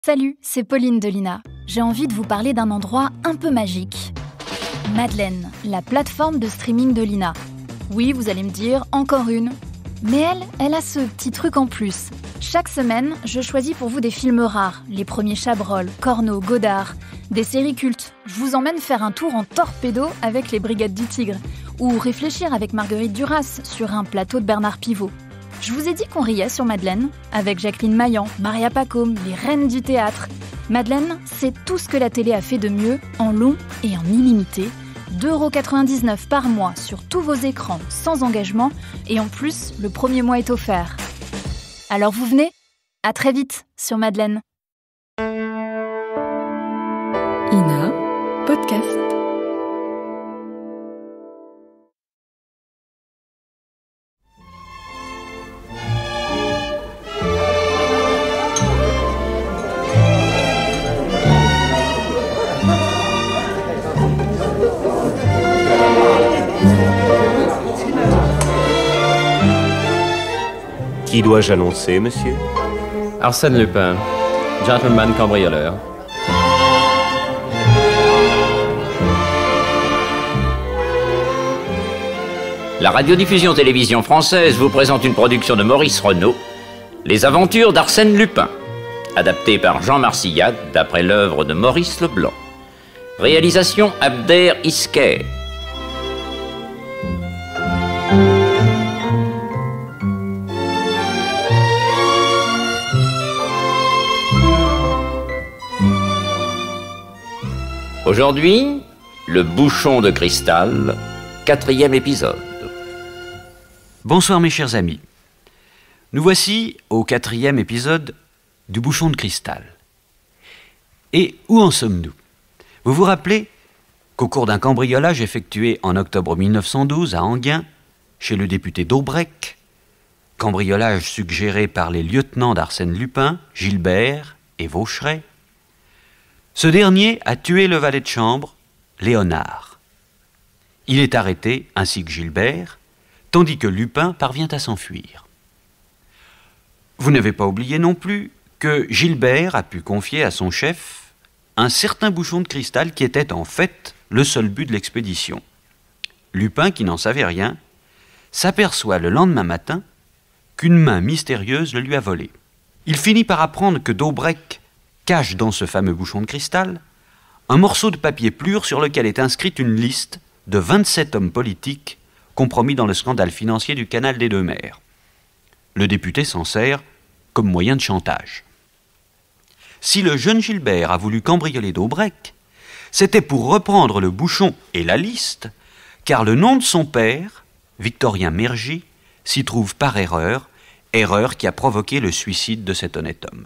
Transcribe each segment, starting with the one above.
Salut, c'est Pauline de Lina. J'ai envie de vous parler d'un endroit un peu magique. Madeleine, la plateforme de streaming de Lina. Oui, vous allez me dire, encore une. Mais elle a ce petit truc en plus. Chaque semaine, je choisis pour vous des films rares. Les premiers Chabrol, Corneau, Godard. Des séries cultes. Je vous emmène faire un tour en torpedo avec les Brigades du Tigre. Ou réfléchir avec Marguerite Duras sur un plateau de Bernard Pivot. Je vous ai dit qu'on riait sur Madeleine, avec Jacqueline Maillan, Maria Pacôme, les reines du théâtre. Madeleine, c'est tout ce que la télé a fait de mieux, en long et en illimité. 2,99 € par mois sur tous vos écrans, sans engagement, et en plus, le premier mois est offert. Alors vous venez ? À très vite sur Madeleine. Ina, podcast. Qui dois-je annoncer, monsieur ? Arsène Lupin, gentleman cambrioleur. La radiodiffusion télévision française vous présente une production de Maurice Renaud, Les aventures d'Arsène Lupin, adaptée par Jean Marsillade d'après l'œuvre de Maurice Leblanc. Réalisation Abder Isker. Aujourd'hui, le bouchon de cristal, 4e épisode. Bonsoir mes chers amis. Nous voici au 4e épisode du bouchon de cristal. Et où en sommes-nous ? Vous vous rappelez qu'au cours d'un cambriolage effectué en octobre 1912 à Enghien, chez le député d'Aubrech, cambriolage suggéré par les lieutenants d'Arsène Lupin, Gilbert et Vaucheray, ce dernier a tué le valet de chambre, Léonard. Il est arrêté, ainsi que Gilbert, tandis que Lupin parvient à s'enfuir. Vous n'avez pas oublié non plus que Gilbert a pu confier à son chef un certain bouchon de cristal qui était en fait le seul but de l'expédition. Lupin, qui n'en savait rien, s'aperçoit le lendemain matin qu'une main mystérieuse le lui a volé. Il finit par apprendre que d'Aubrech cache dans ce fameux bouchon de cristal un morceau de papier plur sur lequel est inscrite une liste de 27 hommes politiques compromis dans le scandale financier du canal des Deux Mers. Le député s'en sert comme moyen de chantage. Si le jeune Gilbert a voulu cambrioler d'Aubrech, c'était pour reprendre le bouchon et la liste, car le nom de son père, Victorien Mergy, s'y trouve par erreur qui a provoqué le suicide de cet honnête homme.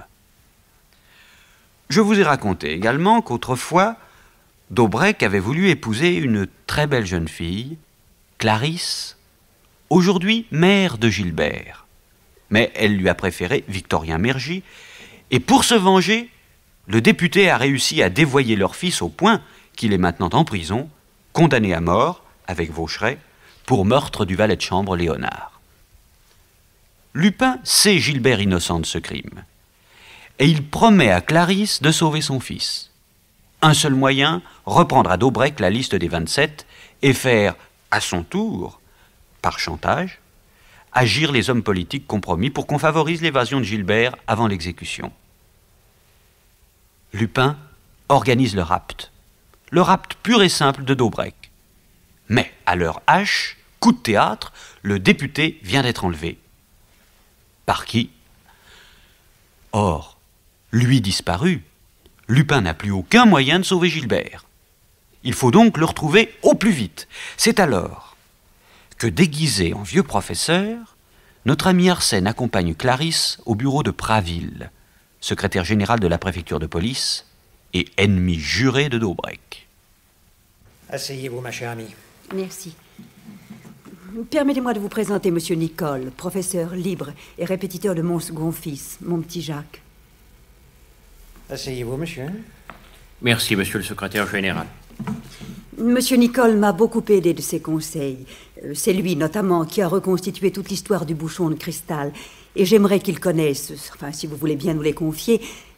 Je vous ai raconté également qu'autrefois, d'Aubrech avait voulu épouser une très belle jeune fille, Clarisse, aujourd'hui mère de Gilbert. Mais elle lui a préféré Victorien Mergy, et pour se venger, le député a réussi à dévoyer leur fils au point qu'il est maintenant en prison, condamné à mort, avec Vaucheray, pour meurtre du valet de chambre Léonard. Lupin sait Gilbert innocent de ce crime. Et il promet à Clarisse de sauver son fils. Un seul moyen, reprendre à d'Aubrech la liste des 27 et faire, à son tour, par chantage, agir les hommes politiques compromis pour qu'on favorise l'évasion de Gilbert avant l'exécution. Lupin organise le rapt pur et simple de d'Aubrech. Mais à l'heure H, coup de théâtre, le député vient d'être enlevé. Par qui ? Or, lui disparu, Lupin n'a plus aucun moyen de sauver Gilbert. Il faut donc le retrouver au plus vite. C'est alors que, déguisé en vieux professeur, notre ami Arsène accompagne Clarisse au bureau de Praville, secrétaire général de la préfecture de police et ennemi juré de d'Aubrech. Asseyez-vous, ma chère amie. Merci. Permettez-moi de vous présenter Monsieur Nicole, professeur libre et répétiteur de mon second fils, mon petit Jacques. Asseyez-vous, monsieur. Merci, monsieur le secrétaire général. Monsieur Nicole m'a beaucoup aidé de ses conseils. C'est lui, notamment, qui a reconstitué toute l'histoire du bouchon de cristal. Et j'aimerais qu'il connaisse, enfin, si vous voulez bien nous les confier,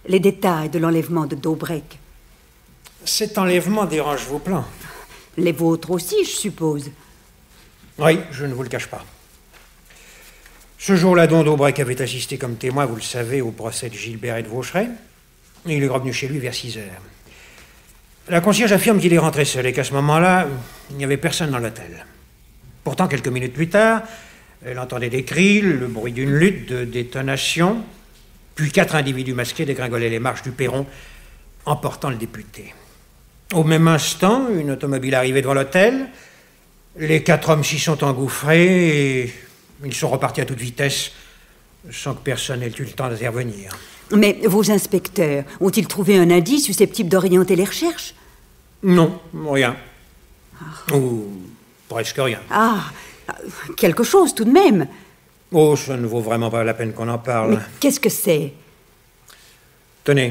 les détails de l'enlèvement de Daubrec. Cet enlèvement dérange vos plans. Les vôtres aussi, je suppose. Oui, je ne vous le cache pas. Ce jour-là, Don Daubrec avait assisté comme témoin, vous le savez, au procès de Gilbert et de Vaucheray. Il est revenu chez lui vers 6 heures. La concierge affirme qu'il est rentré seul et qu'à ce moment-là, il n'y avait personne dans l'hôtel. Pourtant, quelques minutes plus tard, elle entendait des cris, le bruit d'une lutte, de détonation, puis 4 individus masqués dégringolaient les marches du perron, emportant le député. Au même instant, une automobile arrivait devant l'hôtel. Les 4 hommes s'y sont engouffrés et ils sont repartis à toute vitesse, sans que personne n'ait eu le temps d'intervenir. Mais vos inspecteurs ont-ils trouvé un indice susceptible d'orienter les recherches? Non, rien. Ou presque rien. Ah, quelque chose tout de même. Oh, ça ne vaut vraiment pas la peine qu'on en parle. Mais qu'est-ce que c'est? Tenez.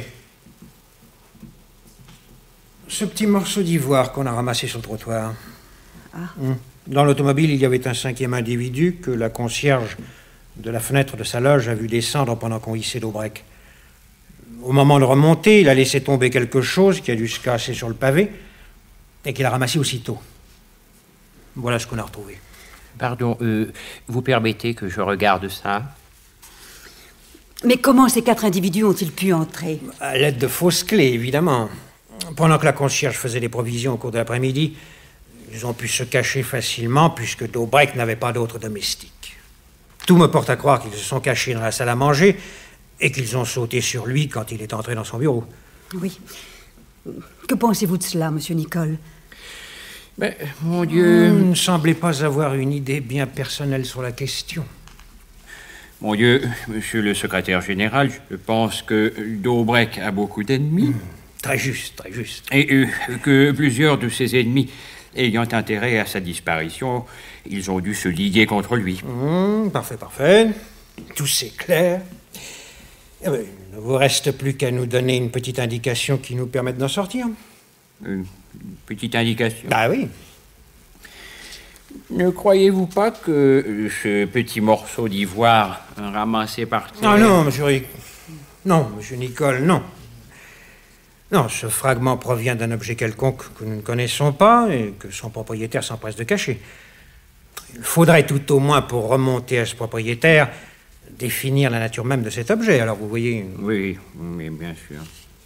Ce petit morceau d'ivoire qu'on a ramassé sur le trottoir. Dans l'automobile, il y avait un 5e individu que la concierge de la fenêtre de sa loge a vu descendre pendant qu'on hissait Daubrec. Au moment de remonter, il a laissé tomber quelque chose qui a dû se casser sur le pavé et qu'il a ramassé aussitôt. Voilà ce qu'on a retrouvé. Pardon, vous permettez que je regarde ça? Mais comment ces 4 individus ont-ils pu entrer? À l'aide de fausses clés, évidemment. Pendant que la concierge faisait des provisions au cours de l'après-midi, ils ont pu se cacher facilement puisque Daubrec n'avait pas d'autre domestique. Tout me porte à croire qu'ils se sont cachés dans la salle à manger et qu'ils ont sauté sur lui quand il est entré dans son bureau. Oui. Que pensez-vous de cela, monsieur Nicole? Mais, mon Dieu... Vous ne semblez pas avoir une idée bien personnelle sur la question. Mon Dieu, monsieur le secrétaire général, je pense que Daubrec a beaucoup d'ennemis. Très juste, très juste. Et que plusieurs de ses ennemis, ayant intérêt à sa disparition, ils ont dû se liguer contre lui. Parfait, parfait. Tout c'est clair. Eh bien, il ne vous reste plus qu'à nous donner une petite indication qui nous permette d'en sortir. Une petite indication. Ah oui. Ne croyez-vous pas que ce petit morceau d'ivoire ramassé par terre... Ah non, monsieur Non, monsieur Nicole, non. Non, ce fragment provient d'un objet quelconque que nous ne connaissons pas et que son propriétaire s'empresse de cacher. Il faudrait tout au moins, pour remonter à ce propriétaire, définir la nature même de cet objet. Alors, vous voyez... Oui, mais bien sûr.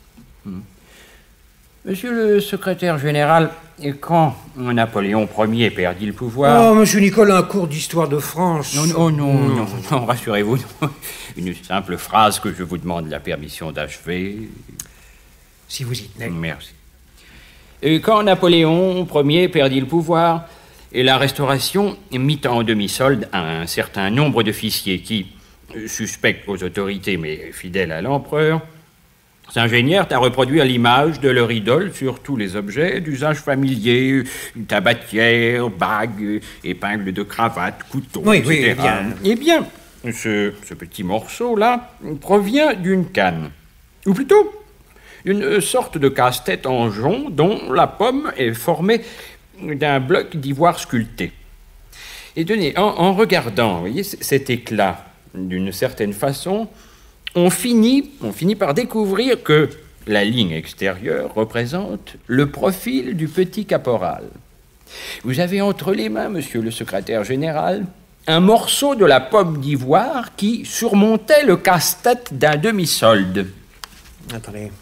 Monsieur le secrétaire général, quand Napoléon Ier perdit le pouvoir... Oh, monsieur Nicole, un cours d'histoire de France... Non, rassurez-vous. Une simple phrase que je vous demande la permission d'achever... Si vous y tenez. Merci. Et quand Napoléon Ier perdit le pouvoir, et la Restauration mit en demi-solde un certain nombre d'officiers qui, suspects aux autorités mais fidèles à l'empereur, s'ingénièrent à reproduire l'image de leur idole sur tous les objets d'usage familier, tabatière, bagues, épingles de cravate, couteaux, oui, etc. Oui, bien. Eh bien, ce petit morceau-là provient d'une canne. Ou plutôt... une sorte de casse-tête en jonc dont la pomme est formée d'un bloc d'ivoire sculpté. Et tenez, en regardant, vous voyez, cet éclat, d'une certaine façon, on finit par découvrir que la ligne extérieure représente le profil du petit caporal. Vous avez entre les mains, monsieur le secrétaire général, un morceau de la pomme d'ivoire qui surmontait le casse-tête d'un demi-solde. Attendez...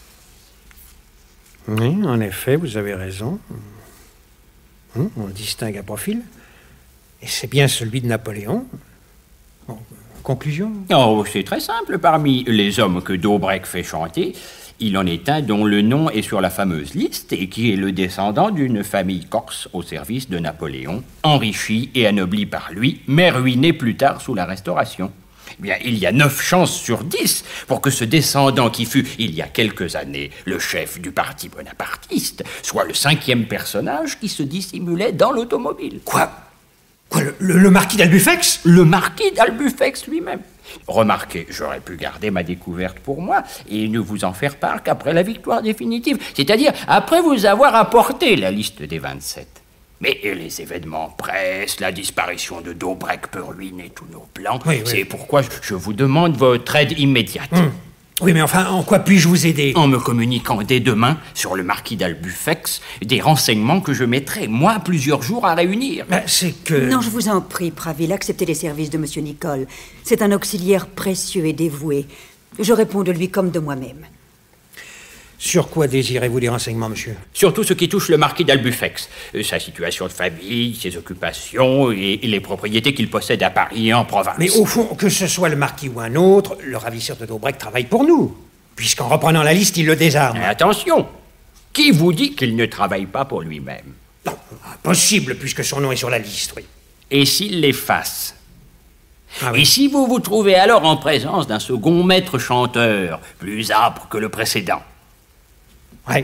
Oui, en effet, vous avez raison. On distingue un profil. Et c'est bien celui de Napoléon. Bon, conclusion? Oh, c'est très simple. Parmi les hommes que Daubrec fait chanter, il en est un dont le nom est sur la fameuse liste et qui est le descendant d'une famille corse au service de Napoléon, enrichi et anobli par lui, mais ruiné plus tard sous la Restauration. Eh bien, il y a 9 chances sur 10 pour que ce descendant qui fut, il y a quelques années, le chef du parti bonapartiste, soit le 5e personnage qui se dissimulait dans l'automobile. Quoi, le marquis d'Albufex? Le marquis d'Albufex lui-même. Remarquez, j'aurais pu garder ma découverte pour moi et ne vous en faire part qu'après la victoire définitive, c'est-à-dire après vous avoir apporté la liste des 27. Mais les événements pressent, la disparition de Daubrec peut ruiner tous nos plans. Oui. C'est pourquoi je vous demande votre aide immédiate. Oui, mais enfin, en quoi puis-je vous aider? En me communiquant dès demain sur le marquis d'Albufex des renseignements que je mettrai, moi, plusieurs jours à réunir. Ben, c'est que... Non, je vous en prie, Praville, acceptez les services de Monsieur Nicole. C'est un auxiliaire précieux et dévoué. Je réponds de lui comme de moi-même. Sur quoi désirez-vous des renseignements, monsieur? Surtout ce qui touche le marquis d'Albufex. Sa situation de famille, ses occupations et les propriétés qu'il possède à Paris et en province. Mais au fond, que ce soit le marquis ou un autre, le ravisseur de Daubrec travaille pour nous. Puisqu'en reprenant la liste, il le désarme. Mais attention! Qui vous dit qu'il ne travaille pas pour lui-même? Non, impossible, puisque son nom est sur la liste, oui. Et s'il l'efface? Ah oui. Et si vous vous trouvez alors en présence d'un second maître chanteur, plus âpre que le précédent? Oui.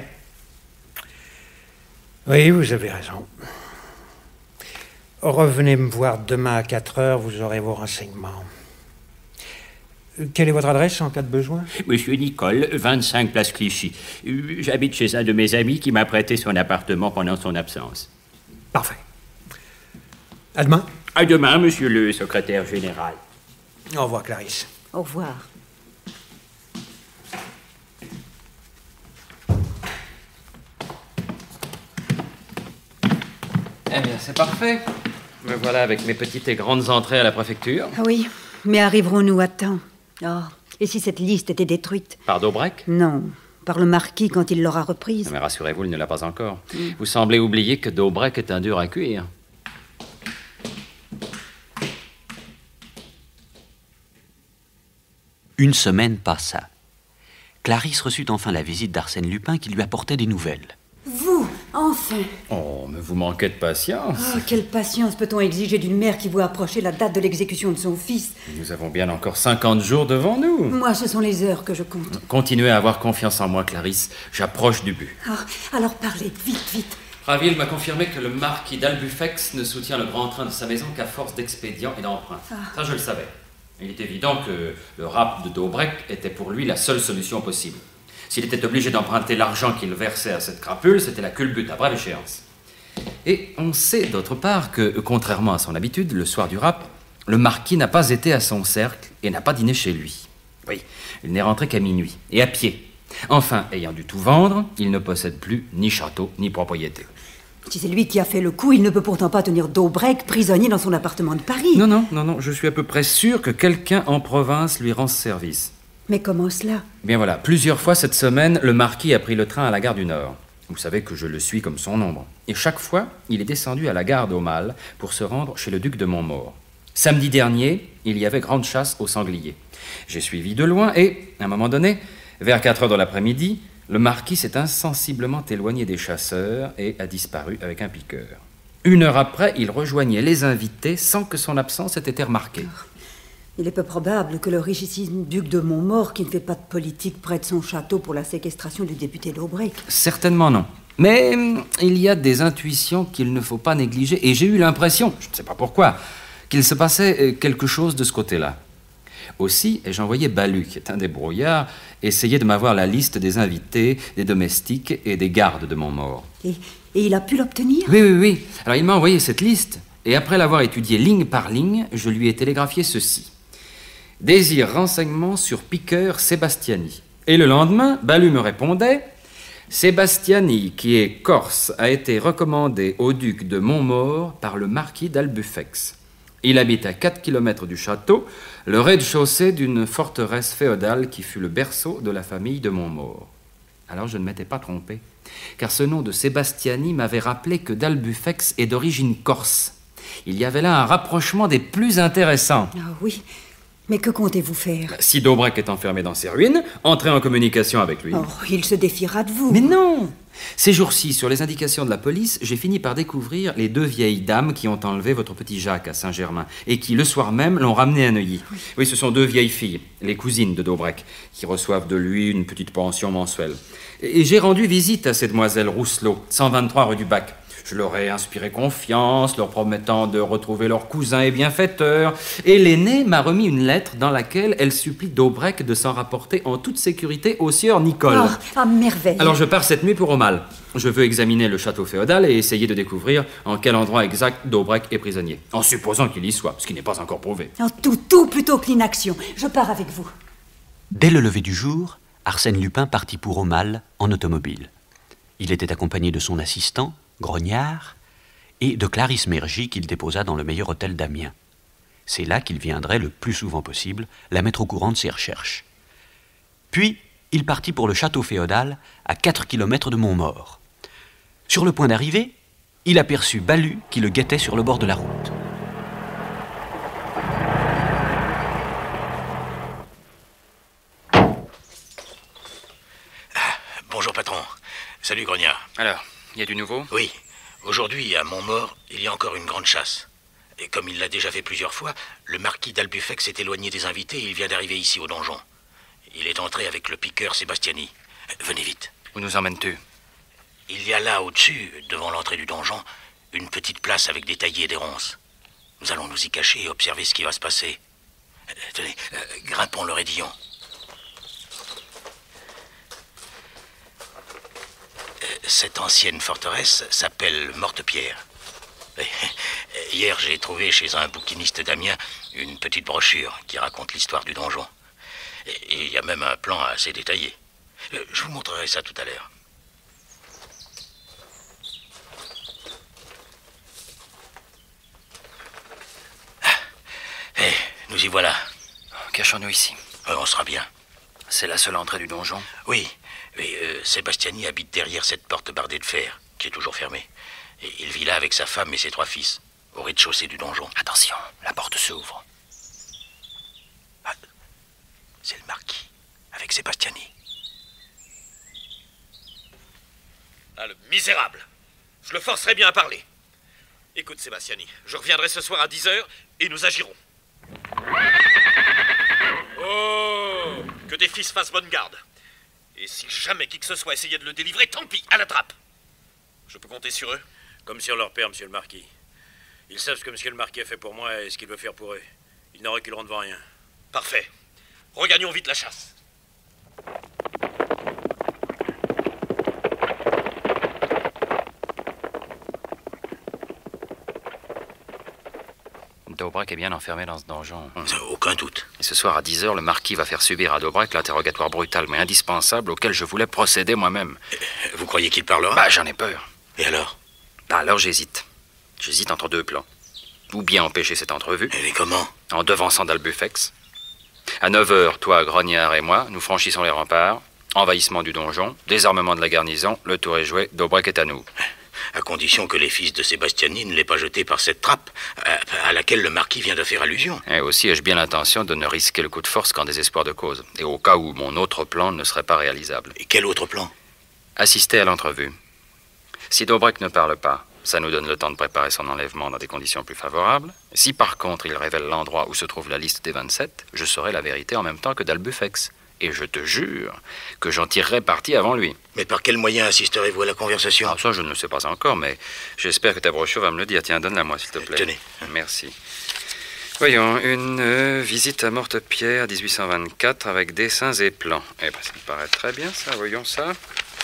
Oui, vous avez raison. Revenez me voir demain à 4 heures, vous aurez vos renseignements. Quelle est votre adresse en cas de besoin? Monsieur Nicole, 25 place Clichy. J'habite chez un de mes amis qui m'a prêté son appartement pendant son absence. Parfait. À demain. À demain, monsieur le secrétaire général. Au revoir, Clarisse. Au revoir. Eh bien, c'est parfait. Me voilà avec mes petites et grandes entrées à la préfecture. Ah oui, mais arriverons-nous à temps? Oh, et si cette liste était détruite? Par Daubrec? Non, par le marquis quand il l'aura reprise. Mais rassurez-vous, il ne l'a pas encore. Vous semblez oublier que Daubrec est un dur à cuire. Une semaine passa. Clarisse reçut enfin la visite d'Arsène Lupin qui lui apportait des nouvelles. Vous, enfin! Oh, mais vous manquez de patience. Oh, quelle patience peut-on exiger d'une mère qui voit approcher la date de l'exécution de son fils? Nous avons bien encore 50 jours devant nous. Moi, ce sont les heures que je compte. Continuez à avoir confiance en moi, Clarisse. J'approche du but. Ah, alors parlez, vite, vite. Praville m'a confirmé que le marquis d'Albufex ne soutient le grand train de sa maison qu'à force d'expédients et d'emprunts. Ça, je le savais. Il est évident que le rap de Daubrec était pour lui la seule solution possible. S'il était obligé d'emprunter l'argent qu'il versait à cette crapule, c'était la culbute à brève échéance. Et on sait d'autre part que, contrairement à son habitude, le soir du rap, le marquis n'a pas été à son cercle et n'a pas dîné chez lui. Oui, il n'est rentré qu'à minuit, et à pied. Enfin, ayant dû tout vendre, il ne possède plus ni château ni propriété. Si c'est lui qui a fait le coup, il ne peut pourtant pas tenir Daubrec prisonnier dans son appartement de Paris. Non, je suis à peu près sûr que quelqu'un en province lui rend service. Mais comment cela? Bien voilà, plusieurs fois cette semaine, le marquis a pris le train à la gare du Nord. Vous savez que je le suis comme son ombre. Et chaque fois, il est descendu à la gare d'Aumale pour se rendre chez le duc de Montmaur. Samedi dernier, il y avait grande chasse aux sangliers. J'ai suivi de loin et, à un moment donné, vers 4 heures de l'après-midi, le marquis s'est insensiblement éloigné des chasseurs et a disparu avec un piqueur. 1 heure après, il rejoignait les invités sans que son absence ait été remarquée. Il est peu probable que le richissime duc de Montmaur, qui ne fait pas de politique, prête son château pour la séquestration du député d'Aubrec. Certainement non. Mais il y a des intuitions qu'il ne faut pas négliger. Et j'ai eu l'impression, je ne sais pas pourquoi, qu'il se passait quelque chose de ce côté-là. Aussi, ai-je envoyé Balu, qui est un débrouillard, essayer de m'avoir la liste des invités, des domestiques et des gardes de Montmaur. Et il a pu l'obtenir? Oui. Alors il m'a envoyé cette liste, et après l'avoir étudiée ligne par ligne, je lui ai télégraphié ceci. Désire renseignements sur Piqueur Sébastiani. Et le lendemain, Balu me répondait: Sébastiani, qui est corse, a été recommandé au duc de Montmaur par le marquis d'Albufex. Il habite à 4 kilomètres du château, le rez-de-chaussée d'une forteresse féodale qui fut le berceau de la famille de Montmaur. Alors je ne m'étais pas trompé, car ce nom de Sébastiani m'avait rappelé que d'Albufex est d'origine corse. Il y avait là un rapprochement des plus intéressants. Ah oui, mais que comptez-vous faire? Si Daubrec est enfermé dans ses ruines, entrez en communication avec lui. Oh, il se défiera de vous. Mais non! Ces jours-ci, sur les indications de la police, j'ai fini par découvrir les 2 vieilles dames qui ont enlevé votre petit Jacques à Saint-Germain et qui, le soir même, l'ont ramené à Neuilly. Oui, ce sont 2 vieilles filles, les cousines de Daubrec, qui reçoivent de lui une petite pension mensuelle. Et j'ai rendu visite à ces demoiselles Rousselot, 123 rue du Bac. Je leur ai inspiré confiance, leur promettant de retrouver leur cousin et bienfaiteur. Et l'aînée m'a remis une lettre dans laquelle elle supplie Daubrec de s'en rapporter en toute sécurité au sieur Nicole. Ah, merveille. Alors je pars cette nuit pour Aumale. Je veux examiner le château féodal et essayer de découvrir en quel endroit exact Daubrec est prisonnier. En supposant qu'il y soit, ce qui n'est pas encore prouvé. Tout plutôt que l'inaction. Je pars avec vous. Dès le lever du jour, Arsène Lupin partit pour Aumale en automobile. Il était accompagné de son assistant, Grognard, et de Clarisse Mergy qu'il déposa dans le meilleur hôtel d'Amiens. C'est là qu'il viendrait le plus souvent possible la mettre au courant de ses recherches. Puis, il partit pour le château féodal à 4 kilomètres de Montmaur. Sur le point d'arriver, il aperçut Balu qui le guettait sur le bord de la route. Bonjour patron. Salut Grognard. Alors, il y a du nouveau? Oui. Aujourd'hui, à Montmaur, il y a encore une grande chasse. Et comme il l'a déjà fait plusieurs fois, le marquis d'Albufex s'est éloigné des invités et il vient d'arriver ici au donjon. Il est entré avec le piqueur Sébastiani. Venez vite. Où nous emmènes-tu? Il y a là, au-dessus, devant l'entrée du donjon, une petite place avec des taillis et des ronces. Nous allons nous y cacher et observer ce qui va se passer. Tenez, grimpons le raidillon. Cette ancienne forteresse s'appelle Mortepierre. Hier, j'ai trouvé chez un bouquiniste d'Amiens une petite brochure qui raconte l'histoire du donjon. Et il y a même un plan assez détaillé. Je vous montrerai ça tout à l'heure. Nous y voilà. Cachons-nous ici. On sera bien. C'est la seule entrée du donjon? Oui, mais Sébastiani habite derrière cette porte bardée de fer, qui est toujours fermée. Et il vit là avec sa femme et ses 3 fils, au rez-de-chaussée du donjon. Attention, la porte s'ouvre. Ah, c'est le marquis, avec Sébastiani. Ah, le misérable! Je le forcerai bien à parler. Écoute, Sébastiani, je reviendrai ce soir à 10h et nous agirons. Oh! Que tes fils fassent bonne garde. Et si jamais qui que ce soit essayait de le délivrer, tant pis, à la trappe. Je peux compter sur eux? Comme sur leur père, monsieur le marquis. Ils savent ce que monsieur le marquis a fait pour moi et ce qu'il veut faire pour eux. Ils n'en reculeront devant rien. Parfait. Regagnons vite la chasse. Daubrec est bien enfermé dans ce donjon. Aucun doute. Et ce soir à 10h, le marquis va faire subir à Daubrec l'interrogatoire brutal mais indispensable auquel je voulais procéder moi-même. Vous croyez qu'il parlera? Bah, j'en ai peur. Et alors? Bah, alors j'hésite. J'hésite entre 2 plans. Ou bien empêcher cette entrevue. Et comment? En devançant d'Albufex. À 9h, toi, Grognard et moi, nous franchissons les remparts. Envahissement du donjon, désarmement de la garnison, le tour est joué, Daubrec est à nous. À condition que les fils de Sébastiani ne l'aient pas jeté par cette trappe à laquelle le marquis vient de faire allusion. Et aussi ai-je bien l'intention de ne risquer le coup de force qu'en désespoir de cause. Et au cas où mon autre plan ne serait pas réalisable. Et quel autre plan? Assister à l'entrevue. Si Daubrec ne parle pas, ça nous donne le temps de préparer son enlèvement dans des conditions plus favorables. Si par contre il révèle l'endroit où se trouve la liste des 27, je saurai la vérité en même temps que d'Albufex. Et je te jure que j'en tirerai parti avant lui. Mais par quel moyen assisterez-vous à la conversation? Ah, ça, je ne le sais pas encore, mais j'espère que ta brochure va me le dire. Tiens, donne-la moi, s'il te plaît. Tenez. Merci. Voyons, une visite à Mortepierre, 1824, avec dessins et plans. Eh ben, ça me paraît très bien, ça. Voyons ça.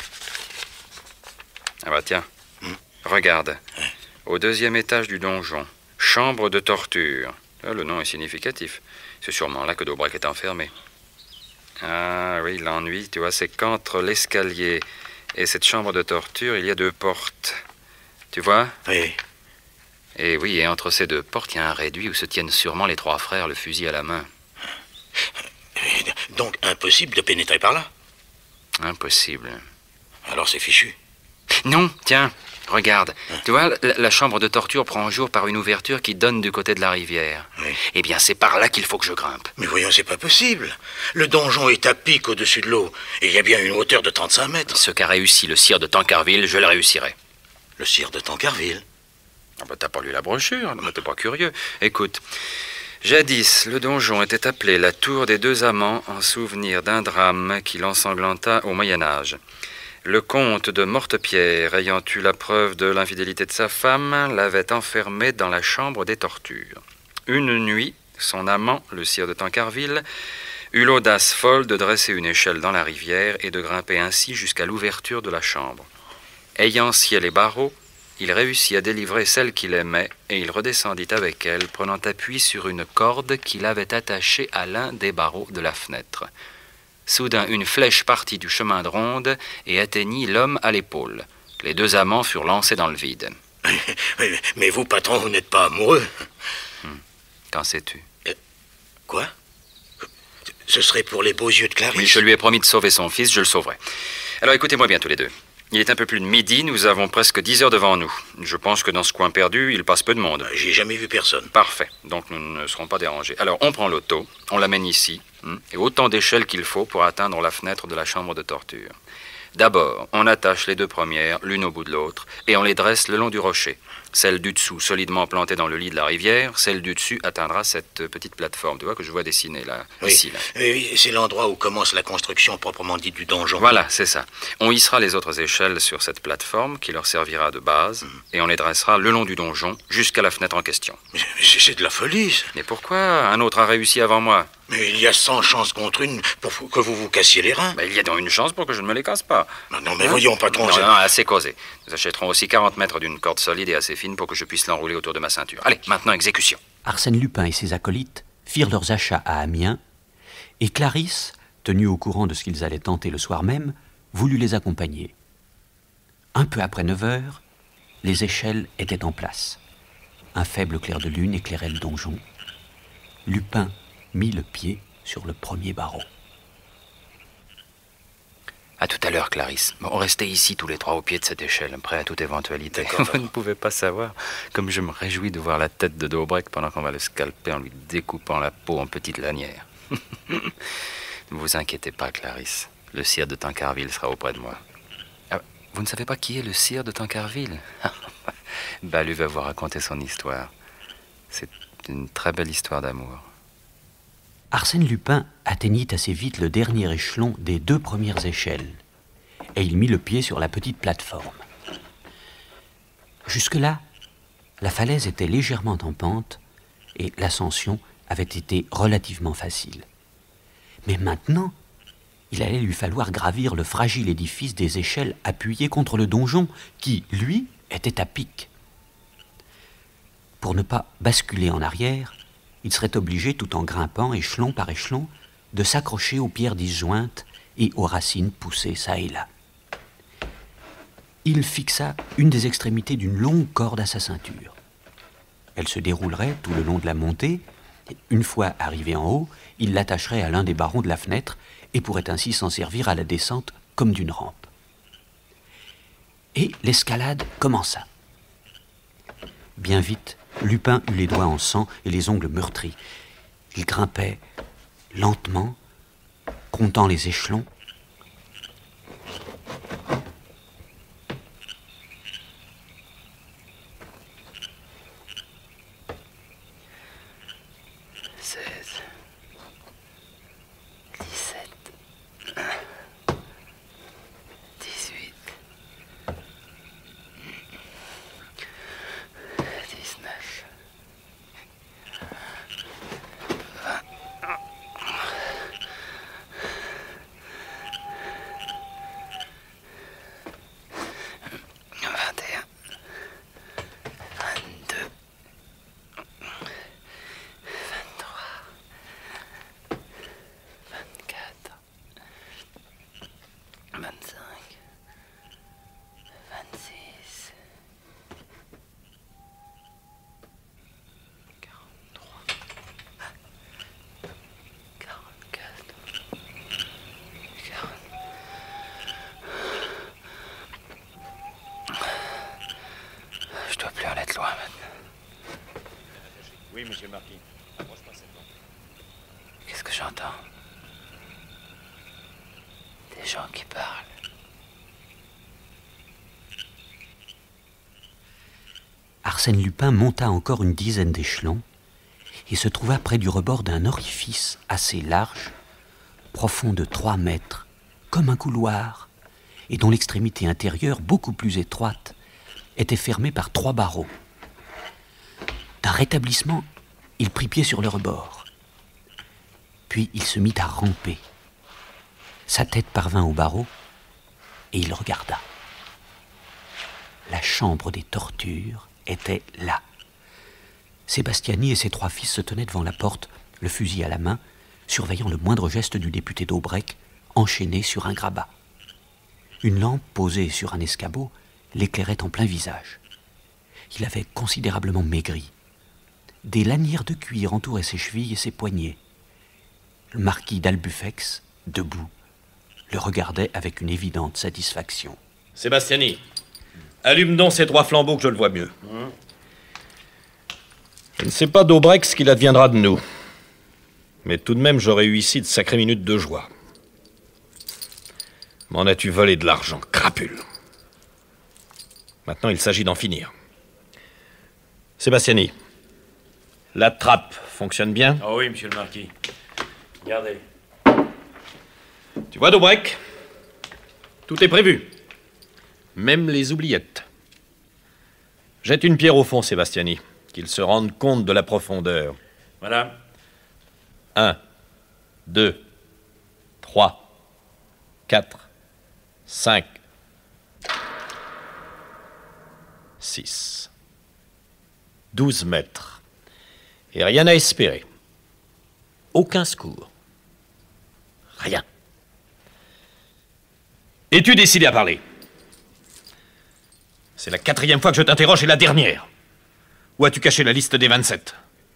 Ah bah tiens, regarde. Au 2e étage du donjon, chambre de torture. Là, le nom est significatif. C'est sûrement là que Daubrec est enfermé. Ah oui, l'ennui, tu vois, c'est qu'entre l'escalier et cette chambre de torture, il y a 2 portes. Tu vois? Oui. Et oui, et entre ces 2 portes, il y a un réduit où se tiennent sûrement les 3 frères, le fusil à la main. Donc, impossible de pénétrer par là? Impossible. Alors c'est fichu. Non, tiens, regarde. Tu vois, la chambre de torture prend jour par une ouverture qui donne du côté de la rivière. Oui. Eh bien, c'est par là qu'il faut que je grimpe. Mais voyons, c'est pas possible. Le donjon est à pic au-dessus de l'eau. Et il y a bien une hauteur de 35 mètres. Ce qu'a réussi le sire de Tancarville, je le réussirai. Le sire de Tancarville? Ah bah, t'as pas lu la brochure, mais t'es pas curieux. Écoute, jadis, le donjon était appelé la Tour des 2 Amants en souvenir d'un drame qui l'ensanglanta au Moyen-Âge. Le comte de Mortepierre, ayant eu la preuve de l'infidélité de sa femme, l'avait enfermé dans la chambre des tortures. Une nuit, son amant, le sire de Tancarville, eut l'audace folle de dresser une échelle dans la rivière et de grimper ainsi jusqu'à l'ouverture de la chambre. Ayant scié les barreaux, il réussit à délivrer celle qu'il aimait et il redescendit avec elle, prenant appui sur une corde qu'il avait attachée à l'un des barreaux de la fenêtre. Soudain, une flèche partit du chemin de ronde et atteignit l'homme à l'épaule. Les deux amants furent lancés dans le vide. Mais vous, patron, vous n'êtes pas amoureux. Qu'en sais-tu? Quoi? Ce serait pour les beaux yeux de Clarisse? Oui, je lui ai promis de sauver son fils, je le sauverai. Alors écoutez-moi bien tous les deux. Il est un peu plus de midi, nous avons presque 10 heures devant nous. Je pense que dans ce coin perdu, il passe peu de monde. J'ai jamais vu personne. Parfait, donc nous ne serons pas dérangés. Alors on prend l'auto, on l'amène ici, et autant d'échelles qu'il faut pour atteindre la fenêtre de la chambre de torture. D'abord, on attache les deux premières, l'une au bout de l'autre, et on les dresse le long du rocher. Celle du dessous, solidement plantée dans le lit de la rivière, celle du dessus atteindra cette petite plateforme, tu vois, que je vois dessiner là, oui. Ici. Là. Oui, c'est l'endroit où commence la construction proprement dite du donjon. Voilà, c'est ça. On hissera les autres échelles sur cette plateforme qui leur servira de base, et on les dressera le long du donjon jusqu'à la fenêtre en question. Mais c'est de la folie, ça. Mais pourquoi? Un autre a réussi avant moi. Mais il y a 100 chances contre une pour que vous vous cassiez les reins. Il y a donc une chance pour que je ne me les casse pas. Non, mais voyons, patron... Non, assez causé. Nous achèterons aussi 40 mètres d'une corde solide et assez fine pour que je puisse l'enrouler autour de ma ceinture. Allez, maintenant, exécution. Arsène Lupin et ses acolytes firent leurs achats à Amiens, et Clarisse, tenue au courant de ce qu'ils allaient tenter le soir même, voulut les accompagner. Un peu après 9 heures, les échelles étaient en place. Un faible clair de lune éclairait le donjon. Lupin mit le pied sur le premier barreau. À tout à l'heure, Clarisse. Bon, restez ici tous les trois au pied de cette échelle, prêts à toute éventualité. Vous ne pouvez pas savoir comme je me réjouis de voir la tête de Dobreck pendant qu'on va le scalper en lui découpant la peau en petites lanières. Ne vous inquiétez pas, Clarisse. Le sire de Tancarville sera auprès de moi. Ah, vous ne savez pas qui est le sire de Tancarville? Balu va vous raconter son histoire. C'est une très belle histoire d'amour. Arsène Lupin atteignit assez vite le dernier échelon des 2 premières échelles, et il mit le pied sur la petite plateforme. Jusque-là, la falaise était légèrement en pente, et l'ascension avait été relativement facile. Mais maintenant, il allait lui falloir gravir le fragile édifice des échelles appuyées contre le donjon, qui, lui, était à pic. Pour ne pas basculer en arrière, il serait obligé, tout en grimpant échelon par échelon, de s'accrocher aux pierres disjointes et aux racines poussées çà et là. Il fixa une des extrémités d'une longue corde à sa ceinture. Elle se déroulerait tout le long de la montée, et une fois arrivé en haut, il l'attacherait à l'un des barreaux de la fenêtre et pourrait ainsi s'en servir à la descente comme d'une rampe. Et l'escalade commença. Bien vite, Lupin eut les doigts en sang et les ongles meurtris. Il grimpait lentement, comptant les échelons. Oui, monsieur le marquis. Approche pas cette porte. Qu'est-ce que j'entends? Des gens qui parlent. Arsène Lupin monta encore une dizaine d'échelons et se trouva près du rebord d'un orifice assez large, profond de 3 mètres, comme un couloir, et dont l'extrémité intérieure, beaucoup plus étroite, était fermée par 3 barreaux. D'un rétablissement, il prit pied sur le rebord. Puis il se mit à ramper. Sa tête parvint au barreau et il regarda. La chambre des tortures était là. Sébastiani et ses 3 fils se tenaient devant la porte, le fusil à la main, surveillant le moindre geste du député Dobreck enchaîné sur un grabat. Une lampe posée sur un escabeau l'éclairait en plein visage. Il avait considérablement maigri. Des lanières de cuir entouraient ses chevilles et ses poignets. Le marquis d'Albufex, debout, le regardait avec une évidente satisfaction. Sébastiani, allume donc ces 3 flambeaux que je le vois mieux. Je ne sais pas d'Aubrec ce qu'il adviendra de nous. Mais tout de même, j'aurais eu ici de sacrées minutes de joie. M'en as-tu volé de l'argent, crapule? Maintenant, il s'agit d'en finir. Sébastiani, la trappe fonctionne bien? Ah oui, monsieur le marquis. Regardez. Tu vois, Daubrec, tout est prévu. Même les oubliettes. Jette une pierre au fond, Sébastiani, qu'il se rende compte de la profondeur. Voilà. 1, 2, 3, 4, 5, 6. 12 mètres. Et rien à espérer. Aucun secours. Rien. Es-tu décidé à parler? C'est la 4e fois que je t'interroge et la dernière. Où as-tu caché la liste des 27?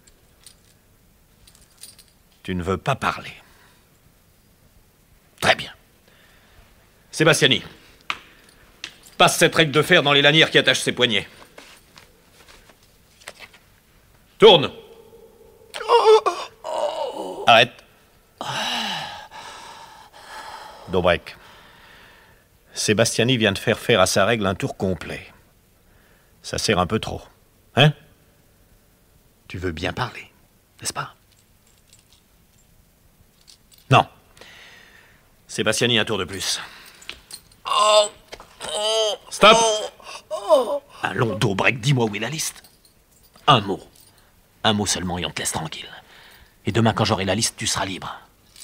Tu ne veux pas parler. Très bien. Sébastiani, passe cette règle de fer dans les lanières qui attachent ses poignets. Tourne. Arrête. Daubrec, Sébastiani vient de faire à sa règle un tour complet. Ça sert un peu trop. Hein? Tu veux bien parler, n'est-ce pas? Non. Sébastiani, un tour de plus. Stop! Allons, Daubrec, dis-moi où est la liste. Un mot. Un mot seulement et on te laisse tranquille. Et demain, quand j'aurai la liste, tu seras libre.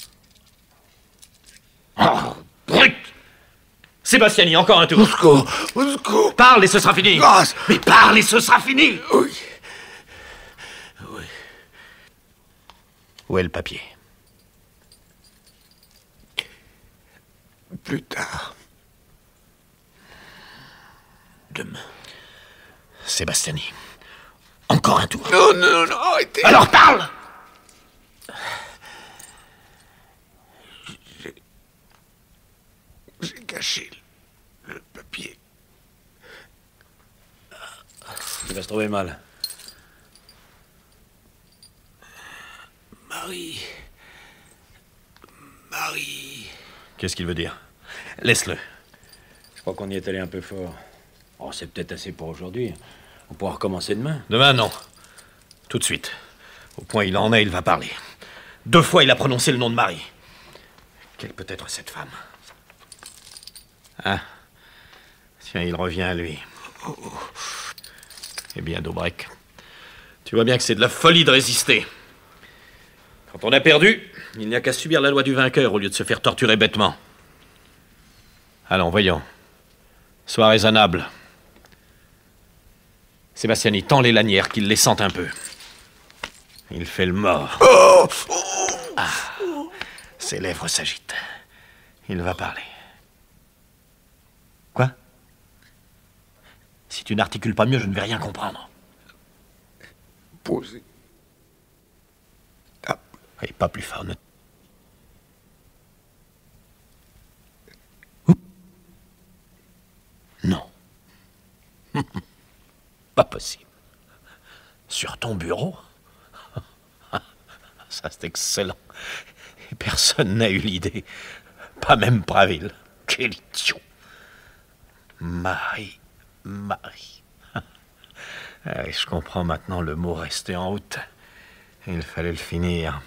Oh, brut! Sébastiani, encore un tour. Au secours. Parle et ce sera fini. Grâce. Mais parle et ce sera fini. Oui. Oui. Où est le papier? Plus tard. Demain. Sébastiani, encore un tour. Non, non, non, arrêtez. Alors parle! J'ai caché le papier. Il va se trouver mal. Marie. Qu'est-ce qu'il veut dire? Laisse-le. Je crois qu'on y est allé un peu fort. Oh, c'est peut-être assez pour aujourd'hui. On pourra recommencer demain. Demain, non. Tout de suite. Au point il en est, il va parler. 2 fois, il a prononcé le nom de Marie. Quelle peut être cette femme? Ah. Tiens, il revient à lui. Eh bien, Daubrec, tu vois bien que c'est de la folie de résister. Quand on a perdu, il n'y a qu'à subir la loi du vainqueur au lieu de se faire torturer bêtement. Allons, voyons. Sois raisonnable. Sébastiani, tends les lanières, qu'il les sente un peu. Il fait le mort. Ah, ses lèvres s'agitent. Il va parler. Quoi? Si tu n'articules pas mieux, je ne vais rien comprendre. Posez. Oui, pas plus fort. Non. Pas possible. Sur ton bureau? Ça, c'est excellent. Et personne n'a eu l'idée. Pas même Praville. Quel idiot. Marie. Ah, je comprends maintenant le mot rester en route. Il fallait le finir.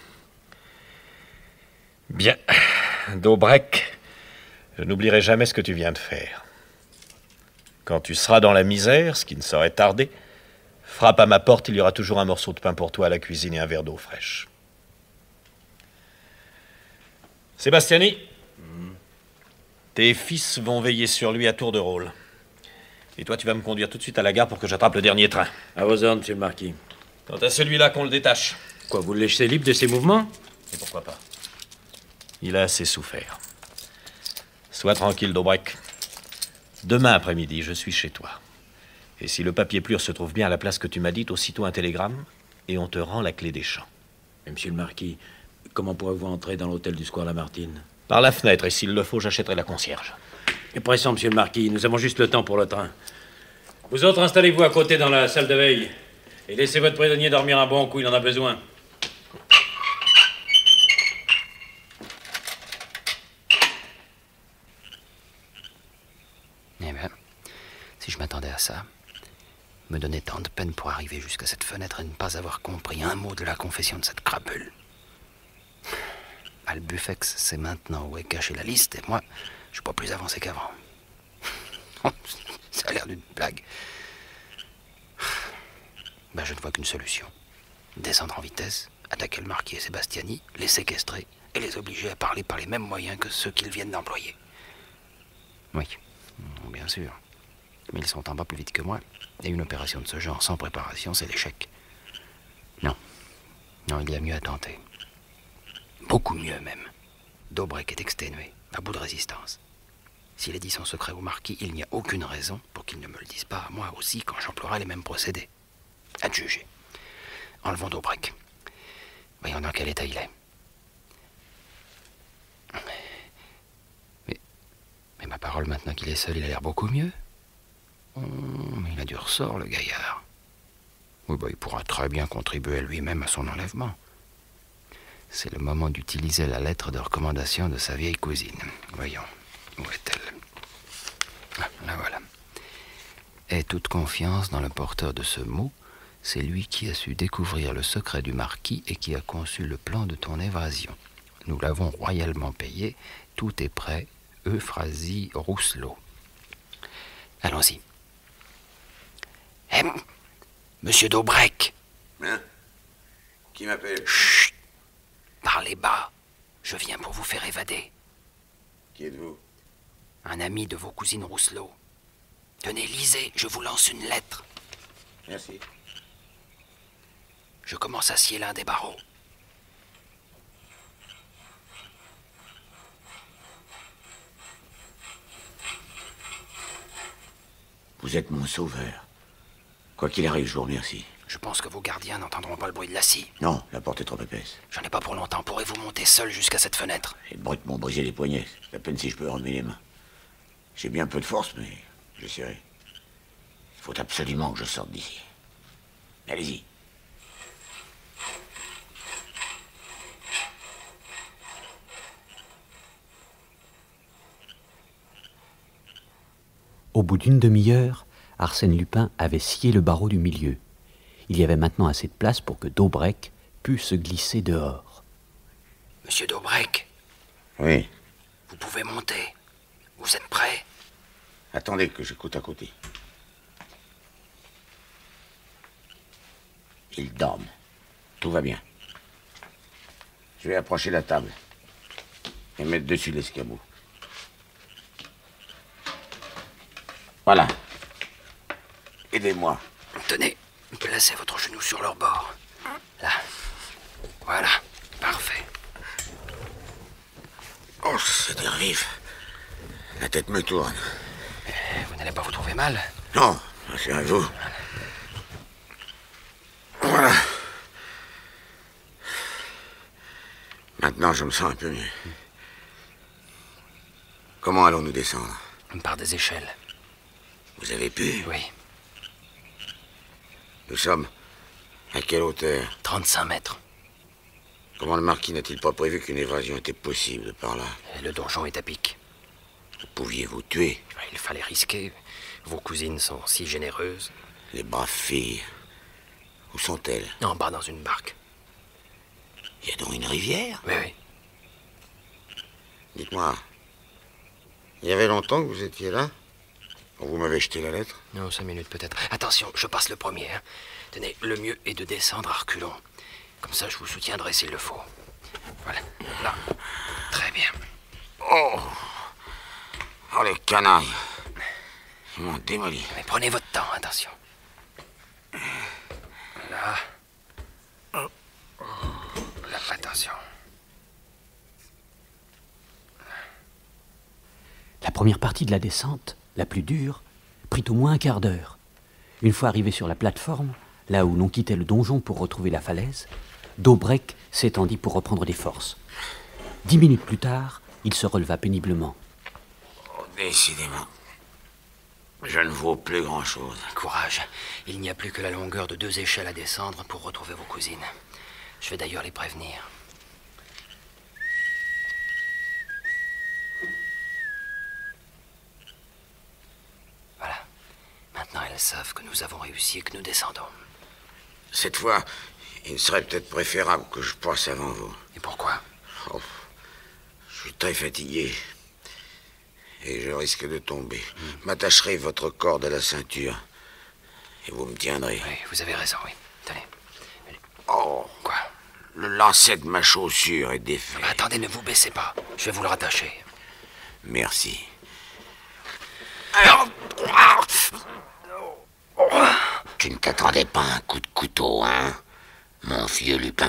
Bien. Daubrec, je n'oublierai jamais ce que tu viens de faire. Quand tu seras dans la misère, ce qui ne saurait tarder, frappe à ma porte, il y aura toujours un morceau de pain pour toi à la cuisine et un verre d'eau fraîche. Sébastiani, tes fils vont veiller sur lui à tour de rôle. Et toi, tu vas me conduire tout de suite à la gare pour que j'attrape le dernier train. À vos ordres, monsieur le marquis. Quant à celui-là, qu'on le détache. Quoi, vous le laissez libre de ses mouvements? Et pourquoi pas? Il a assez souffert. Sois tranquille, Daubrec. Demain après-midi, je suis chez toi. Et si le papier plure se trouve bien à la place que tu m'as dite, aussitôt un télégramme, et on te rend la clé des champs. Mais monsieur le marquis, comment pourrez-vous entrer dans l'hôtel du Square Lamartine? Par la fenêtre, et s'il le faut, j'achèterai la concierge. Et pressant, monsieur le marquis, nous avons juste le temps pour le train. Vous autres, installez-vous à côté dans la salle de veille. Et laissez votre prisonnier dormir un bon coup, il en a besoin. Eh bien, si je m'attendais à ça, me donner tant de peine pour arriver jusqu'à cette fenêtre et ne pas avoir compris un mot de la confession de cette crapule. Albufex sait maintenant où est cachée la liste, et moi, je suis pas plus avancé qu'avant. Ça a l'air d'une blague. Ben, je ne vois qu'une solution. Descendre en vitesse, attaquer le marquis et Sébastiani, les séquestrer et les obliger à parler par les mêmes moyens que ceux qu'ils viennent d'employer. Oui, bien sûr. Mais ils sont en bas plus vite que moi. Et une opération de ce genre sans préparation, c'est l'échec. Non. Non, il y a mieux à tenter. Beaucoup mieux, même. Daubrec est exténué, à bout de résistance. S'il a dit son secret au marquis, il n'y a aucune raison pour qu'il ne me le dise pas à moi aussi quand j'emploierai les mêmes procédés. À te juger. Enlevons Daubrec. Voyons dans quel état il est. Mais ma parole, maintenant qu'il est seul, il a l'air beaucoup mieux. Il a du ressort, le gaillard. Oui, il pourra très bien contribuer lui-même à son enlèvement. C'est le moment d'utiliser la lettre de recommandation de sa vieille cousine. Voyons, où est-elle? Ah, la voilà. Aie toute confiance dans le porteur de ce mot. C'est lui qui a su découvrir le secret du marquis et qui a conçu le plan de ton évasion. Nous l'avons royalement payé. Tout est prêt. Euphrasie Rousselot. Allons-y. Monsieur Daubrec. Hein? Qui m'appelle? Chut! Parlez bas. Je viens pour vous faire évader. Qui êtes-vous? Un ami de vos cousines Rousselot. Tenez, lisez, je vous lance une lettre. Merci. Je commence à scier l'un des barreaux. Vous êtes mon sauveur. Quoi qu'il arrive, je vous remercie. Je pense que vos gardiens n'entendront pas le bruit de la scie. Non, la porte est trop épaisse. J'en ai pas pour longtemps. Pourrez-vous monter seul jusqu'à cette fenêtre? Les brutes m'ont brisé les poignets. C'est à peine si je peux remuer les mains. J'ai bien peu de force, mais j'essaierai. Il faut absolument que je sorte d'ici. Allez-y. Au bout d'une demi-heure, Arsène Lupin avait scié le barreau du milieu. Il y avait maintenant assez de place pour que Daubrec pût se glisser dehors. Monsieur Daubrec. Oui. Vous pouvez monter. Vous êtes prêt? Attendez que j'écoute à côté. Ils dorment. Tout va bien. Je vais approcher la table et mettre dessus l'escabeau. Voilà. Aidez-moi. Tenez, placez votre genou sur leur bord. Là. Voilà. Parfait. Oh, c'est terrible. La tête me tourne. Vous n'allez pas vous trouver mal? Non, rassurez-vous. Voilà. Maintenant, je me sens un peu mieux. Comment allons-nous descendre? Par des échelles. Vous avez pu? Oui. Nous sommes à quelle hauteur? 35 mètres. Comment le marquis n'a-t-il pas prévu qu'une évasion était possible par là? Et le donjon est à pic. Vous pouviez vous tuer? Il fallait risquer. Vos cousines sont si généreuses. Les braves filles. Où sont-elles? En bas dans une barque. Il y a donc une rivière? Oui, oui. Dites-moi, il y avait longtemps que vous étiez là? Quand vous m'avez jeté la lettre? Non, 5 minutes peut-être. Attention, je passe le premier. Hein. Tenez, le mieux est de descendre à reculons. Comme ça, je vous soutiendrai s'il le faut. Voilà, là. Très bien. Oh! Oh, les canailles! Ils m'ont démoli. Mais prenez votre temps, attention. Là. Là, attention. première partie de la descente, la plus dure, prit au moins un quart d'heure. Une fois arrivé sur la plateforme, là où l'on quittait le donjon pour retrouver la falaise, Daubrec s'étendit pour reprendre des forces. 10 minutes plus tard, il se releva péniblement. Oh, décidément, je ne vaux plus grand-chose. Courage, il n'y a plus que la longueur de 2 échelles à descendre pour retrouver vos cousines. Je vais d'ailleurs les prévenir. Voilà. Maintenant, elles savent que nous avons réussi et que nous descendons. Cette fois, il serait peut-être préférable que je passe avant vous. Et pourquoi? Oh, je suis très fatigué. Et je risque de tomber. M'attacherez votre corde à la ceinture. Et vous me tiendrez. Oui, vous avez raison, oui. Tenez. Oh. Quoi? Le lacet de ma chaussure est défait. Attendez, ne vous baissez pas. Je vais vous le rattacher. Merci. Tu ne t'attendais pas à un coup de couteau, hein, mon vieux Lupin?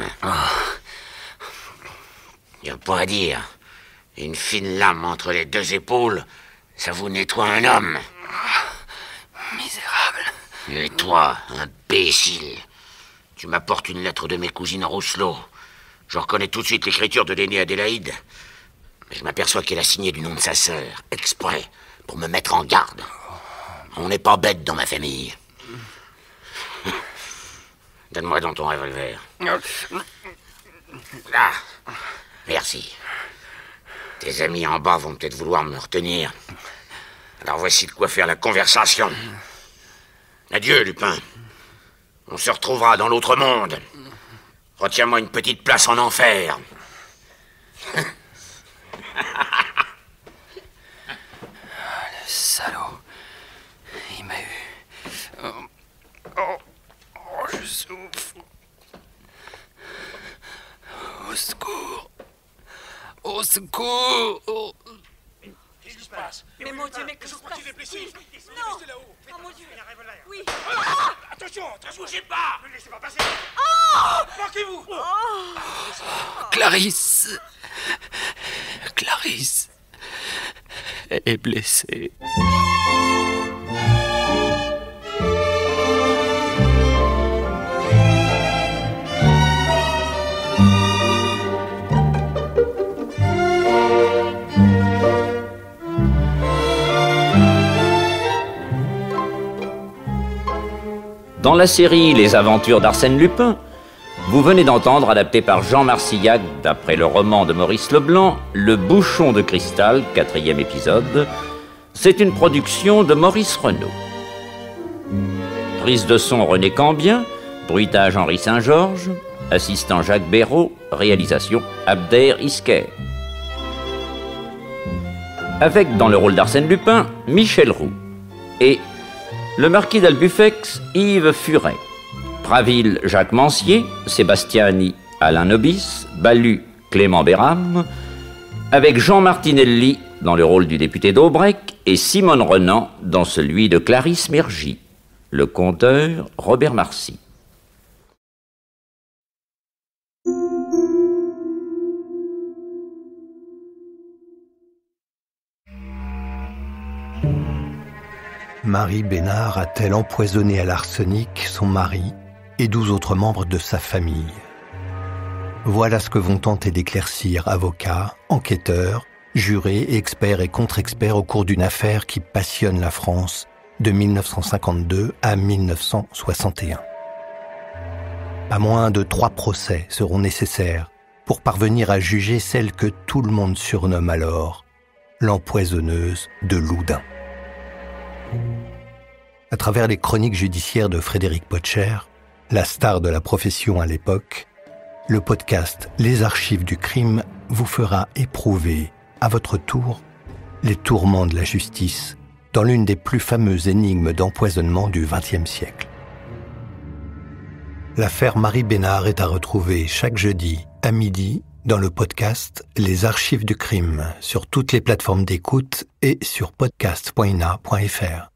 Il n'y a pas à dire. Une fine lame entre les 2 épaules, ça vous nettoie un homme. Misérable. Et toi, imbécile, tu m'apportes une lettre de mes cousines Rousselot. Je reconnais tout de suite l'écriture de l'aînée Adélaïde. Mais je m'aperçois qu'elle a signé du nom de sa sœur, exprès, pour me mettre en garde. On n'est pas bête dans ma famille. Donne-moi donc ton revolver. Là. Merci. Tes amis en bas vont peut-être vouloir me retenir. Alors voici de quoi faire la conversation. Adieu, Lupin. On se retrouvera dans l'autre monde. Retiens-moi une petite place en enfer. Le salaud. Il m'a eu. Je souffre. Au secours. Au secours. Qu'est-ce qui se passe? Mais mon Dieu, mais que se passe? Non! Oh mon Dieu! Oui! Attention, ne bougez pas! Ne laissez pas passer! Marquez-vous! Clarisse. Clarisse est blessée. Dans la série Les aventures d'Arsène Lupin, vous venez d'entendre, adapté par Jean Marcillac, d'après le roman de Maurice Leblanc, Le Bouchon de Cristal, 4e épisode. C'est une production de Maurice Renaud. Prise de son René Cambien, bruitage Henri Saint-Georges, assistant Jacques Béraud, réalisation Abder Isker. Avec dans le rôle d'Arsène Lupin, Michel Roux. Et le marquis d'Albufex, Yves Furet. Praville, Jacques Mancier. Sébastiani, Alain Nobis. Balu, Clément Béram. Avec Jean Martinelli dans le rôle du député d'Aubrec et Simone Renan dans celui de Clarisse Mergy. Le conteur, Robert Marcy. Marie Bénard a-t-elle empoisonné à l'arsenic son mari et 12 autres membres de sa famille? Voilà ce que vont tenter d'éclaircir avocats, enquêteurs, jurés, experts et contre-experts au cours d'une affaire qui passionne la France de 1952 à 1961. Pas moins de 3 procès seront nécessaires pour parvenir à juger celle que tout le monde surnomme alors l'empoisonneuse de Loudun. À travers les chroniques judiciaires de Frédéric Potcher, la star de la profession à l'époque, le podcast Les Archives du crime vous fera éprouver, à votre tour, les tourments de la justice dans l'une des plus fameuses énigmes d'empoisonnement du XXe siècle. L'affaire Marie Bénard est à retrouver chaque jeudi à midi dans le podcast Les Archives du crime sur toutes les plateformes d'écoute et sur podcast.ina.fr.